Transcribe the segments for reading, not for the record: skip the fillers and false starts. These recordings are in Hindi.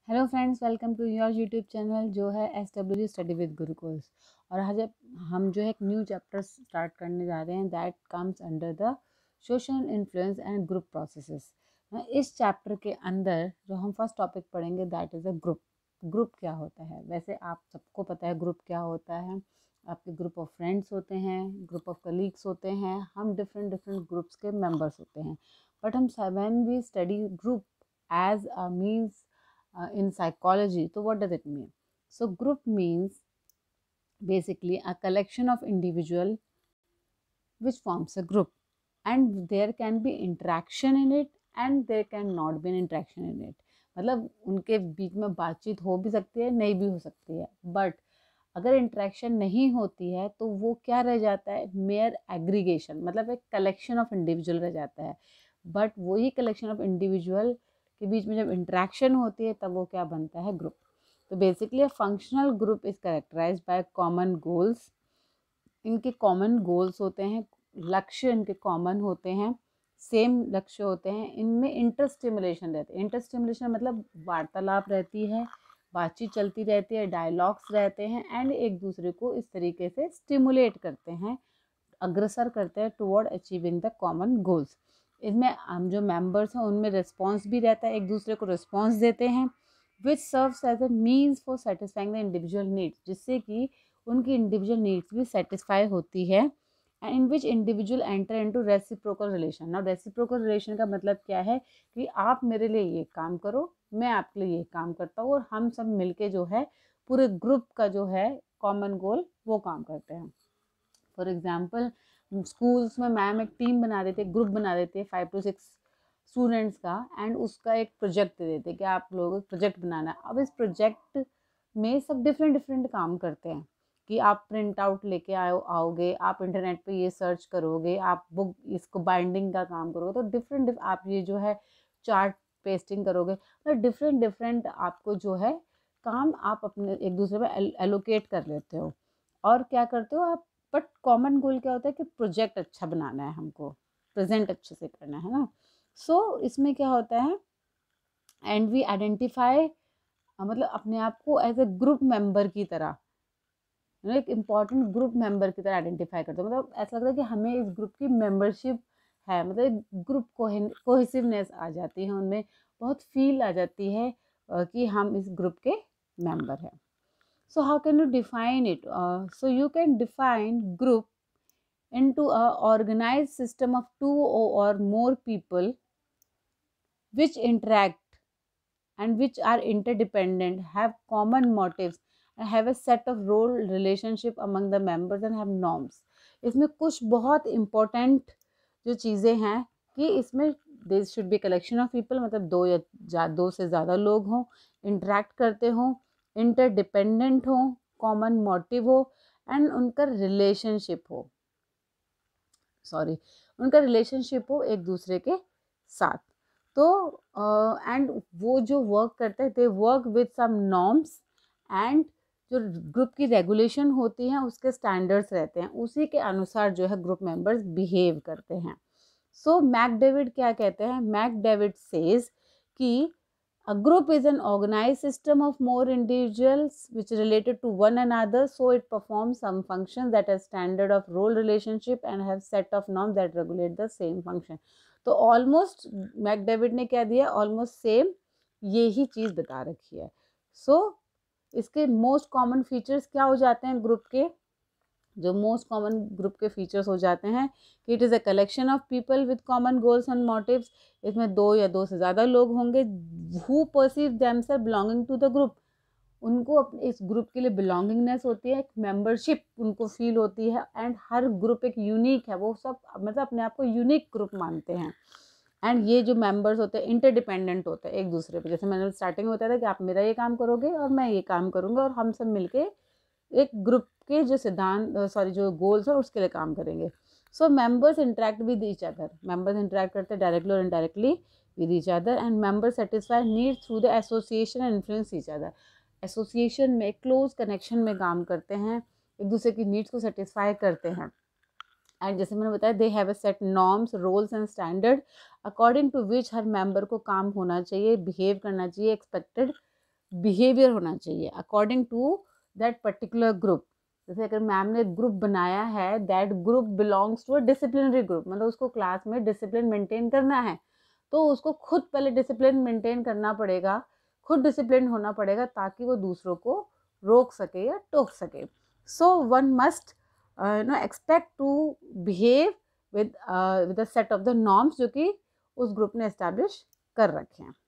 Hello friends, welcome to your YouTube channel जो है SWG स्टडी विद गुरुकुल्स। और आज हम जो है एक न्यू चैप्टर स्टार्ट करने जा रहे हैं that comes under the social influence and group processes. इस चैप्टर के अंदर जो हम फर्स्ट टॉपिक पढ़ेंगे that is a group. Group क्या होता है? वैसे आप सबको पता है ग्रुप क्या होता है। आपके ग्रुप ऑफ फ्रेंड्स होते हैं, ग्रुप ऑफ कलीग्स होते हैं, हम डिफरेंट डिफरेंट ग्रुप्स के मेंबर्स होते हैं। बट हम when we study group as a means in psychology, so what does it mean? So group means basically a collection of individual which forms a group, and there can be interaction in it and there can not be an interaction in it. मतलब उनके बीच में बातचीत हो भी सकती है, नहीं भी हो सकती है, बट अगर इंटरेक्शन नहीं होती है तो वो क्या रह जाता है? मेयर एग्रीगेशन, मतलब एक कलेक्शन ऑफ इंडिविजुअल रह जाता है। बट वही कलेक्शन ऑफ इंडिविजुअल के बीच में जब इंटरेक्शन होती है तब वो क्या बनता है? ग्रुप। तो basically a functional group is characterised by common goals. इनके कॉमन गोल्स होते हैं, लक्ष्य इनके कॉमन होते हैं, सेम लक्ष्य होते हैं। इनमें इंटर स्टिमुलेशन रहते हैं। इंटर स्टिमुलेशन मतलब वार्तालाप रहती है, बातचीत चलती रहती है, डायलॉग्स रहते हैं एंड एक दूसरे को इस तरीके से स्टिमुलेट करते हैं, अग्रसर करते हैं toward achieving the common goals. इसमें हम जो मेंबर्स हैं उनमें रिस्पॉन्स भी रहता है, एक दूसरे को रिस्पॉन्स देते हैं, which serves as a means for satisfying the individual needs, जिससे कि उनकी इंडिविजुअल नीड्स भी सेटिस्फाई होती है। And in which individual enter into reciprocal relation. Now reciprocal relation का मतलब क्या है कि आप मेरे लिए ये काम करो, मैं आपके लिए ये काम करता हूँ, और हम सब मिलके जो है पूरे ग्रुप का जो है कॉमन गोल वो काम करते हैं। फॉर एग्जाम्पल स्कूल्स में मैम एक टीम बना देते, ग्रुप बना देते 5 to 6 स्टूडेंट्स का, एंड उसका एक प्रोजेक्ट दे देते कि आप लोगों को प्रोजेक्ट बनाना है। अब इस प्रोजेक्ट में सब डिफरेंट डिफरेंट काम करते हैं कि आप प्रिंट आउट लेके आओगे, आप इंटरनेट पे ये सर्च करोगे, आप बुक इसको बाइंडिंग का काम करोगे, तो डिफरेंट आप ये जो है चार्ट पेस्टिंग करोगे, तो डिफरेंट डिफरेंट आपको जो है काम आप अपने एक दूसरे में एलोकेट कर लेते हो और क्या करते हो आप। बट कॉमन गोल क्या होता है कि प्रोजेक्ट अच्छा बनाना है, हमको प्रेजेंट अच्छे से करना है ना। इसमें क्या होता है, एंड वी आइडेंटिफाई, मतलब अपने आप को एज ए ग्रुप मेंबर की तरह, एक इम्पॉर्टेंट ग्रुप मेंबर की तरह आइडेंटिफाई करते हो। मतलब ऐसा लगता है कि हमें इस ग्रुप की मेंबरशिप है, मतलब ग्रुप कोहेसिवनेस आ जाती है, उनमें बहुत फील आ जाती है कि हम इस ग्रुप के मेंबर हैं। So how can you define it? So you can define group into a organized system of two or more people which interact and which are interdependent, have common motives, and have a set of role relationship among the members and have norms. इसमें कुछ बहुत important जो चीज़ें हैं कि इसमें there should be collection of people, मतलब दो से ज़्यादा लोग हों, interact करते हों, interdependent हों, common motive हो, एंड उनका रिलेशनशिप हो, उनका रिलेशनशिप हो एक दूसरे के साथ। तो एंड वो जो वर्क करते हैं they work with some norms, and जो ग्रुप की रेगुलेशन होती हैं उसके स्टैंडर्ड्स रहते हैं, उसी के अनुसार जो है ग्रुप मेंबर्स बिहेव करते हैं। सो मैकडेविड क्या कहते हैं? मैकडेविड सेज कि a group is an organized system of more individuals which are related to one another, so it performs some functions that are standard of role relationship and have set of norms that regulate the same function. तो ऑलमोस्ट मैकडेविड ने क्या दिया? ऑलमोस्ट सेम यही चीज़ बता रखी है। इसके मोस्ट कॉमन फीचर्स क्या हो जाते हैं ग्रुप के? जो मोस्ट कॉमन ग्रुप के फीचर्स हो जाते हैं कि it is a collection of people with common goals and motives. इसमें दो या दो से ज़्यादा लोग होंगे who perceive themselves belonging to the group. उनको अपने इस ग्रुप के लिए बिलोंगिंगनेस होती है, एक मेंबरशिप उनको फील होती है, एंड हर ग्रुप एक यूनिक है, वो सब मतलब अपने आप को यूनिक ग्रुप मानते हैं। एंड ये जो मेंबर्स होते हैं इंटरडिपेंडेंट होते हैं एक दूसरे पे, जैसे मैंने स्टार्टिंग में बताया था कि आप मेरा ये काम करोगे और मैं ये काम करूँगा और हम सब मिलके एक ग्रुप के जो सिद्धांत जो गोल्स है उसके लिए काम करेंगे। So members interact with each other, members interact करते हैं डायरेक्टली और indirectly with each other, and members satisfy needs through the association and influence each other. Association में क्लोज कनेक्शन में काम करते हैं, एक दूसरे की नीड्स को सेटिस्फाई करते हैं, एंड जैसे मैंने बताया they have a set norms, roles and standard according to which हर मेंबर को काम होना चाहिए, बिहेव करना चाहिए, एक्सपेक्टेड बिहेवियर होना चाहिए according to that particular group. जैसे अगर मैम ने ग्रुप बनाया है, that group belongs to a disciplinary group, मतलब उसको क्लास में डिसिप्लिन मेंटेन करना है, तो उसको खुद पहले डिसिप्लिन मेंटेन करना पड़ेगा, खुद डिसिप्लिन होना पड़ेगा, ताकि वो दूसरों को रोक सके या टोक सके। So one must expect to behave with a set of the norms जो कि उस ग्रुप ने एस्टैब्लिश कर रखे हैं।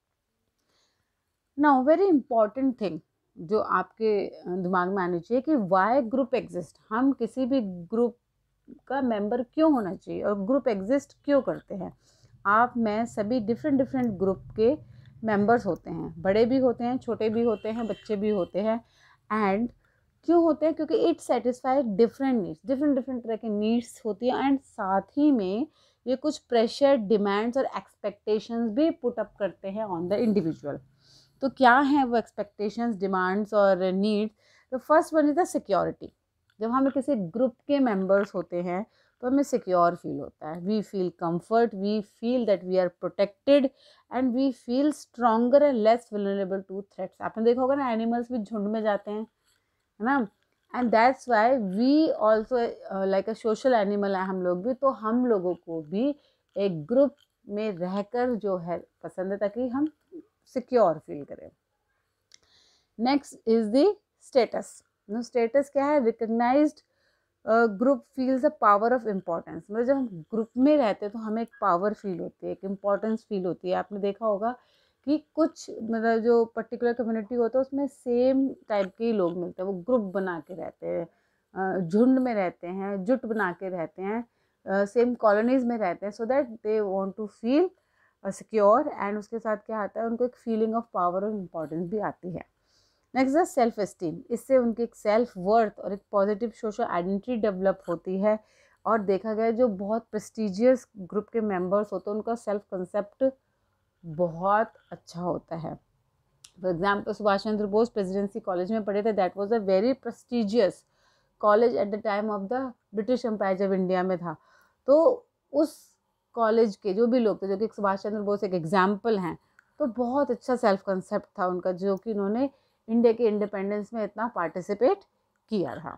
नाउ वेरी इंपॉर्टेंट थिंग जो आपके दिमाग में आनी चाहिए कि वाई ग्रुप एग्जिस्ट, हम किसी भी ग्रुप का मेंबर क्यों होना चाहिए और ग्रुप एग्जिस्ट क्यों करते हैं। आप मैं सभी डिफरेंट डिफरेंट ग्रुप के मेंबर्स होते हैं, बड़े भी होते हैं, छोटे भी होते हैं, बच्चे भी होते हैं। एंड क्यों होते हैं? क्योंकि it satisfy different needs, different different तरह की नीड्स होती हैं। एंड साथ ही में ये कुछ प्रेशर, डिमांड्स और एक्सपेक्टेशंस भी पुट अप करते हैं ऑन द इंडिविजुअल। तो क्या है वो एक्सपेक्टेशंस, डिमांड्स और needs? The first one is the security. जब हम किसी ग्रुप के मेंबर्स होते हैं तो हमें सिक्योर फील होता है, we feel comfort, we feel that we are protected and we feel stronger and less vulnerable to threats. आपने देखा होगा ना, एनिमल्स भी झुंड में जाते हैं, है ना। And that's why we also like a social animal है हम लोग भी, तो हम लोगों को भी एक ग्रुप में रहकर जो है पसंद है, ताकि हम सिक्योर फील करें। Next is the status. Status क्या है? Recognised group feels a power of importance. मतलब जब हम ग्रुप में रहते हैं तो हमें एक पावर फील होती है, एक इम्पोर्टेंस फील होती है। आपने देखा होगा कि कुछ मतलब जो पर्टिकुलर कम्युनिटी होता है उसमें सेम टाइप के ही लोग मिलते हैं, वो ग्रुप बना के रहते हैं, झुंड में रहते हैं, जुट बना के रहते हैं, सेम कॉलोनीज में रहते हैं, so that they want to feel secure. And उसके साथ क्या आता है, उनको एक फीलिंग ऑफ पावर और इम्पोर्टेंस भी आती है। नेक्स्ट है सेल्फ एस्टीम। इससे उनकी एक सेल्फ वर्थ और एक पॉजिटिव सोशल आइडेंटिटी डेवलप होती है। और देखा गया जो बहुत प्रेस्टिजियस ग्रुप के मेंबर्स होते हैं उनका सेल्फ कंसेप्ट बहुत अच्छा होता है। For example Subhash Chandra Bose Presidency College में पढ़े थे, that was a very prestigious college at the time of the British Empire, जब इंडिया में था। तो उस कॉलेज के जो भी लोग थे, जो कि सुभाष चंद्र बोस एक एग्जाम्पल हैं, तो बहुत अच्छा सेल्फ कंसेप्ट था उनका, जो कि उन्होंने इंडिया के इंडिपेंडेंस में इतना पार्टिसिपेट किया रहा।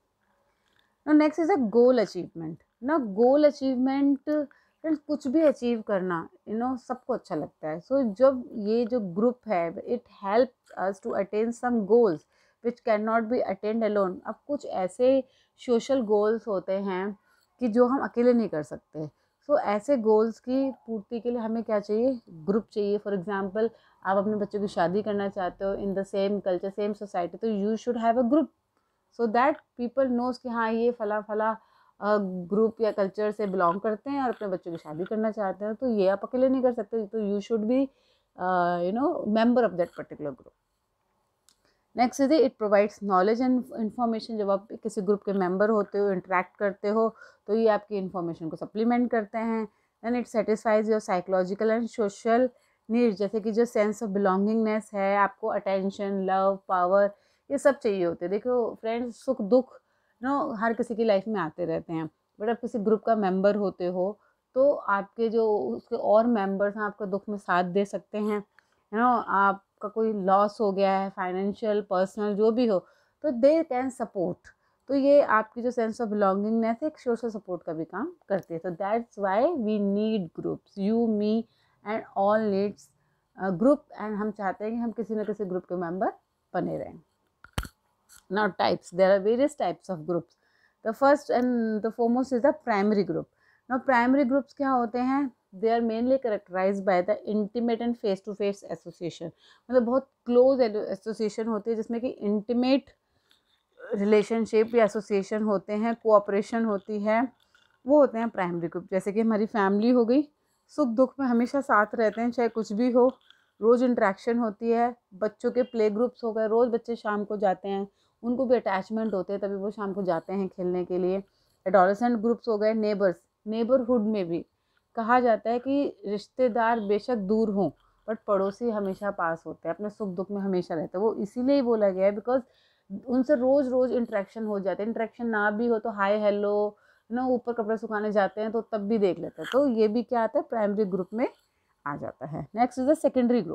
ना next is a goal achievement. ना गोल अचीवमेंट, फ्रेंड्स कुछ भी अचीव करना सबको अच्छा लगता है। सो जब ये जो ग्रुप है, it helps us to attain some goals which can not be attained alone. अब कुछ ऐसे सोशल गोल्स होते हैं कि जो हम अकेले नहीं कर सकते। सो ऐसे गोल्स की पूर्ति के लिए हमें क्या चाहिए? ग्रुप चाहिए। फॉर एग्जाम्पल, आप अपने बच्चों की शादी करना चाहते हो in the same culture, same society, तो you should have a group so that people knows कि हाँ ये फला फला ग्रुप या कल्चर से बिलोंग करते हैं और अपने बच्चों की शादी करना चाहते हैं। तो ये आप अकेले नहीं कर सकते, तो you should be member of that particular group. Next is it provides knowledge and information. जब आप किसी ग्रुप के मेंबर होते हो, इंटरेक्ट करते हो, तो ये आपकी इन्फॉर्मेशन को सप्लीमेंट करते हैं। Then it satisfies your psychological and social needs, जैसे कि जो सेंस ऑफ बिलोंगिंगनेस है, आपको अटेंशन, लव, पावर, ये सब चाहिए होते हैं। देखो फ्रेंड्स, सुख दुख हर किसी की लाइफ में आते रहते हैं, बट आप किसी ग्रुप का मेंबर होते हो तो आपके जो उसके और मेंबर्स हैं आपका दुख में साथ दे सकते हैं। आपका कोई लॉस हो गया है, फाइनेंशियल, पर्सनल, जो भी हो, तो दे कैन सपोर्ट। तो ये आपकी जो सेंस ऑफ बिलोंगिंगनेस है, एक सोशल सपोर्ट का भी काम करती है। तो that's why we need groups, you, me and all needs group. And हम चाहते हैं कि हम किसी न किसी ग्रुप के मेंबर बने रहें। Now types, there are various types of groups. The first and the foremost is the primary group. Now primary groups क्या होते हैं? They are mainly characterized by the intimate and face to face association. मतलब बहुत close association होती है जिसमें कि intimate relationship या association होते हैं, cooperation होती है, वो होते हैं primary group। जैसे कि हमारी family हो गई, सुख दुख में हमेशा साथ रहते हैं, चाहे कुछ भी हो, रोज़ इंटरेक्शन होती है। बच्चों के प्ले ग्रुप्स हो गए, रोज़ बच्चे शाम को जाते हैं, उनको भी अटैचमेंट होते हैं, तभी वो शाम को जाते हैं खेलने के लिए। एडोलेसेंट ग्रुप्स हो गए, नेबर्स, नेबरहुड में भी कहा जाता है कि रिश्तेदार बेशक दूर हों बट पड़ोसी हमेशा पास होते हैं, अपने सुख दुख में हमेशा रहते हैं। वो इसीलिए ही बोला गया है बिकॉज उनसे रोज़ रोज़ इंटरेक्शन हो जाते हैं। इंटरेक्शन ना भी हो तो हाय हेलो, ऊपर कपड़े सुखाने जाते हैं तो तब भी देख लेते हैं। तो ये भी क्या आता है? प्राइमरी ग्रुप में आ जाता है। Next is the secondary group.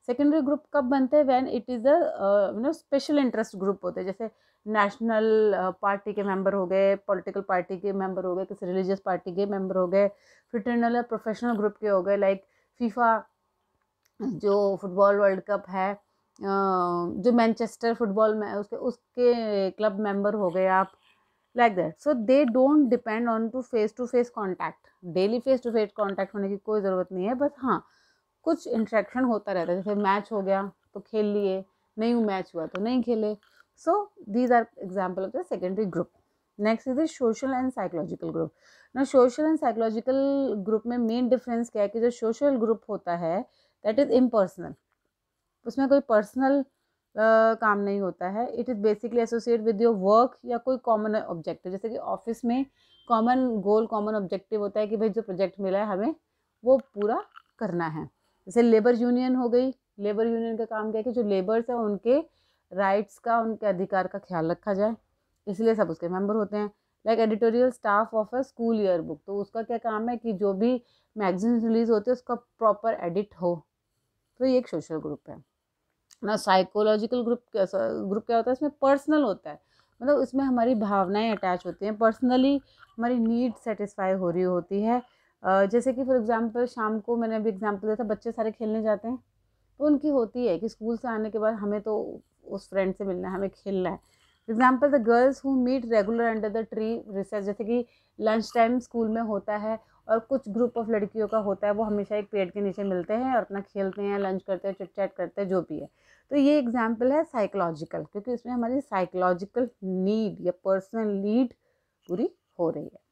Secondary group कब बनते हैं? When it is a special interest group होते हैं, जैसे नेशनल पार्टी के मेंबर हो गए, पॉलिटिकल पार्टी के मेंबर हो गए, किसी रिलीजियस पार्टी के मेंबर हो गए, फ्रेटर्नल या प्रोफेशनल ग्रुप के हो गए, लाइक फीफा जो फुटबॉल वर्ल्ड कप है, जो मैनचेस्टर फुटबॉल में उसके उसके क्लब मेंबर हो गए आप, like that. So they don't depend on to face contact. Daily face to face contact होने की कोई ज़रूरत नहीं है, बस हाँ कुछ इंट्रैक्शन होता रहता है, जैसे मैच हो गया तो खेल लिए, नहीं मैच हुआ तो नहीं खेले. So these are example of the secondary group. Next is the social and psychological group. ना सोशल एंड साइकोलॉजिकल ग्रुप में मेन डिफरेंस क्या है कि जो सोशल ग्रुप होता है दैट इज़ इम्पर्सनल. उसमें कोई पर्सनल काम नहीं होता है. It is basically associate with your work या कोई कॉमन ऑब्जेक्टिव, जैसे कि ऑफिस में कॉमन गोल कॉमन ऑब्जेक्टिव होता है कि भाई जो प्रोजेक्ट मिला है हमें वो पूरा करना है. जैसे लेबर यूनियन हो गई. लेबर यूनियन का काम क्या है कि जो लेबर्स हैं उनके राइट्स का, उनके अधिकार का ख्याल रखा जाए, इसलिए सब उसके मेंबर होते हैं. Like editorial staff of a school year book, तो उसका क्या काम है कि जो भी मैगजीन रिलीज होते हैं उसका प्रॉपर एडिट हो. तो ये एक सोशल ग्रुप है ना. साइकोलॉजिकल ग्रुप क्या होता है? इसमें पर्सनल होता है, मतलब इसमें हमारी भावनाएं अटैच होती हैं, पर्सनली हमारी नीड सेटिस्फाई हो रही होती है. जैसे कि फॉर एग्जांपल शाम को मैंने अभी एग्जांपल दिया था, बच्चे सारे खेलने जाते हैं तो उनकी होती है कि स्कूल से आने के बाद हमें तो उस फ्रेंड से मिलना है, हमें खेलना है. Example the girls who meet regular under the tree recess, जैसे कि लंच टाइम स्कूल में होता है और कुछ ग्रुप ऑफ लड़कियों का होता है, वो हमेशा एक पेड़ के नीचे मिलते हैं और अपना खेलते हैं, लंच करते हैं, चिट चैट करते हैं, जो भी है. तो ये एग्जाम्पल है साइकोलॉजिकल, क्योंकि इसमें हमारी साइकोलॉजिकल नीड या पर्सनल नीड पूरी हो रही है.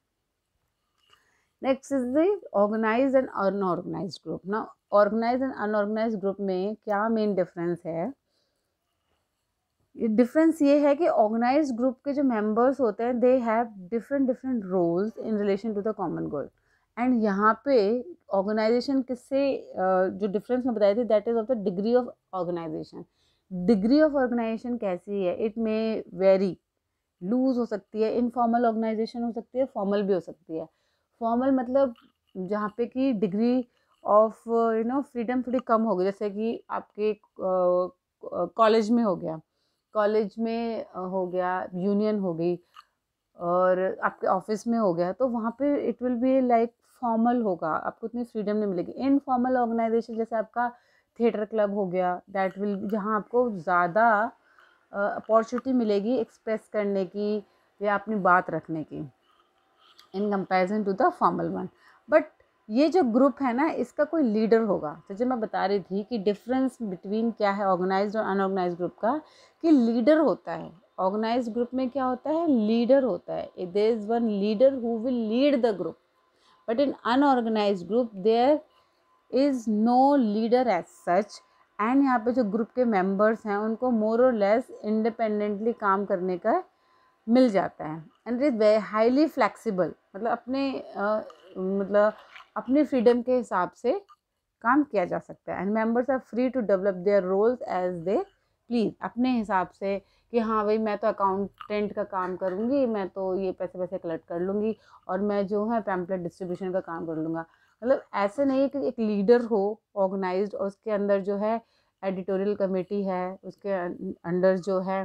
Next is the organised and unorganised group. ना ऑर्गेनाइज्ड एंड अनऑर्गेनाइज्ड ग्रुप में क्या मेन डिफरेंस है? डिफरेंस ये है कि ऑर्गेनाइज्ड ग्रुप के जो मेंबर्स होते हैं they have different different roles in relation to the common goal. And यहाँ पे ऑर्गेनाइजेशन किससे जो डिफरेंस मैं बताई थी that is of the degree of organisation. Degree of organisation कैसी है? इट मे वेरी, लूज हो सकती है, इनफॉर्मल ऑर्गेनाइजेशन हो सकती है, फॉर्मल भी हो सकती है. फॉर्मल मतलब जहाँ पे कि डिग्री ऑफ फ्रीडम थोड़ी कम होगी, जैसे कि आपके कॉलेज में हो गया, कॉलेज में हो गया, यूनियन हो गई, और आपके ऑफिस में हो गया, तो वहाँ पे it will be like formal होगा, आपको उतनी फ्रीडम नहीं मिलेगी. इनफॉर्मल ऑर्गेनाइजेशन जैसे आपका थिएटर क्लब हो गया, दैट विल, जहाँ आपको ज़्यादा अपॉर्चुनिटी मिलेगी एक्सप्रेस करने की या अपनी बात रखने की in comparison to the formal one. But ये जो ग्रुप है ना, इसका कोई लीडर होगा. तो जो मैं बता रही थी कि डिफरेंस बिटवीन क्या है ऑर्गेनाइज्ड और अनऑर्गेनाइज्ड ग्रुप का, कि लीडर होता है. ऑर्गेनाइज्ड ग्रुप में क्या होता है? लीडर होता है. There is one leader who will lead the group. But in unorganised group there is no leader as such. And यहाँ पे जो ग्रुप के मेंबर्स हैं उनको मोर और लेस इंडिपेंडेंटली काम करने का मिल जाता है. And it is very highly flexible, मतलब अपने फ्रीडम के हिसाब से काम किया जा सकता है. And members are free to develop their roles as they please, अपने हिसाब से कि हाँ भाई मैं तो अकाउंटेंट का काम करूँगी, मैं तो ये पैसे वैसे कलेक्ट कर लूँगी, और मैं जो है पैम्पलेट डिस्ट्रीब्यूशन का काम कर लूँगा. मतलब ऐसे नहीं है कि एक लीडर हो ऑर्गेनाइज्ड और उसके अंदर जो है एडिटोरियल कमेटी है, उसके अंडर जो है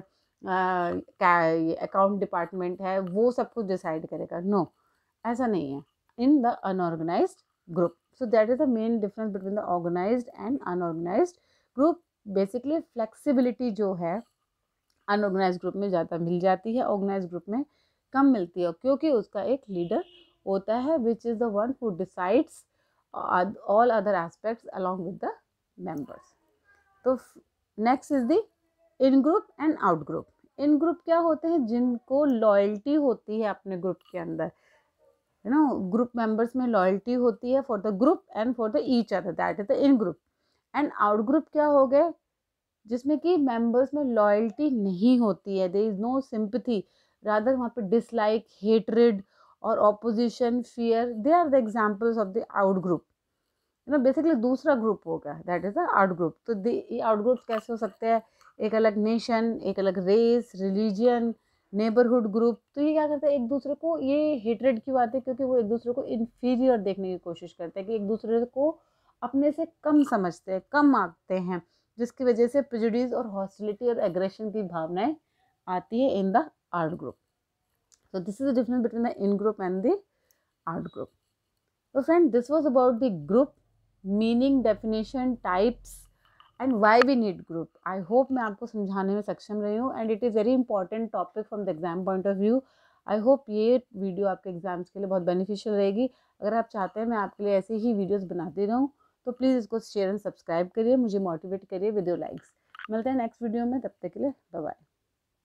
अकाउंट डिपार्टमेंट है, वो सब कुछ डिसाइड करेगा. नो, ऐसा नहीं है in the unorganised group. So that is the main difference between the organised and unorganised group. Basically flexibility जो है अनऑर्गेनाइज्ड ग्रुप में ज़्यादा मिल जाती है, ऑर्गेनाइज्ड ग्रुप में कम मिलती है, क्योंकि उसका एक लीडर होता है which is the one who decides all other aspects along with the members. तो next is the in group and out group. In group क्या होते हैं? जिनको लॉयल्टी होती है अपने ग्रुप के अंदर, यू नो, ग्रुप मेंबर्स में लॉयल्टी होती है for the group and for the each other, that is the in group. And out group क्या हो गए? जिसमें कि मेंबर्स में लॉयल्टी नहीं होती है, there is no sympathy, rather वहाँ पे डिसलाइक, हेट्रेड और opposition, fear, they are the examples of the out group. Basically दूसरा ग्रुप होगा that is the out group. तो ये आउट ग्रुप्स कैसे हो सकते हैं? एक अलग नेशन, एक अलग रेस, रिलीजियन, नेबरहुड ग्रुप. तो ये क्या करते हैं? एक दूसरे को, ये हेट्रेड क्यों आते हैं? क्योंकि वो एक दूसरे को इन्फीरियर देखने की कोशिश करते हैं, कि एक दूसरे को अपने से कम समझते हैं, कम आंकते हैं, जिसकी वजह से प्रेजुडिस और हॉस्टिलिटी और एग्रेशन की भावनाएं आती है in the out group. So this is the difference between the in group and the art group. So friend, this was about the group meaning, definition, types and why we need group. I hope मैं आपको समझाने में सक्षम रही हूँ and it is very important topic from the exam point of view. I hope ये वीडियो आपके एग्जाम्स के लिए बहुत बेनिफिशियल रहेगी. अगर आप चाहते हैं मैं आपके लिए ऐसे ही वीडियोस बनाती रहूँ तो प्लीज़ इसको शेयर एंड सब्सक्राइब करिए, मुझे मोटिवेट करिए विद योर लाइक्स. मिलते हैं नेक्स्ट वीडियो में, तब तक के लिए बाय बाय.